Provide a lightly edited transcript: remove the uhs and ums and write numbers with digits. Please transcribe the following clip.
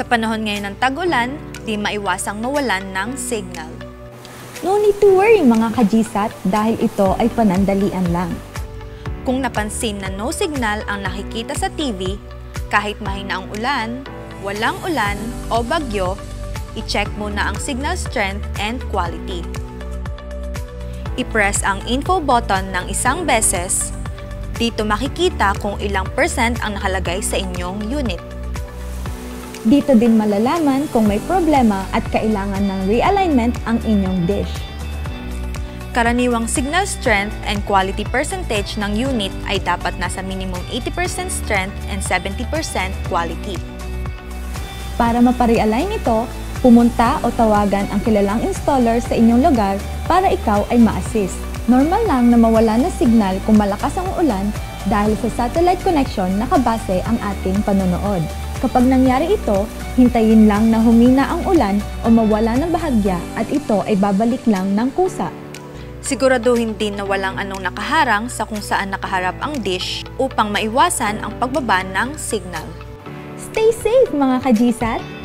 Sa panahon ngayon ng tag-ulan, di maiwasang mawalan ng signal. No need to worry mga ka-GSAT dahil ito ay panandalian lang. Kung napansin na no signal ang nakikita sa TV, kahit mahina ang ulan, walang ulan o bagyo, i-check muna ang signal strength and quality. I-press ang info button ng isang beses. Dito makikita kung ilang percent ang nakalagay sa inyong unit. Dito din malalaman kung may problema at kailangan ng realignment ang inyong dish. Karaniwang signal strength and quality percentage ng unit ay dapat nasa minimum 80% strength and 70% quality. Para maparealign ito, pumunta o tawagan ang kilalang installer sa inyong lugar para ikaw ay ma-assist. Normal lang na mawala na signal kung malakas ang ulan dahil sa satellite connection nakabase ang ating panonood. Kapag nangyari ito, hintayin lang na humina ang ulan o mawala ng bahagya at ito ay babalik lang ng kusa. Siguraduhin din na walang anong nakaharang sa kung saan nakaharap ang dish upang maiwasan ang pagbaba ng signal. Stay safe mga ka-GSAT!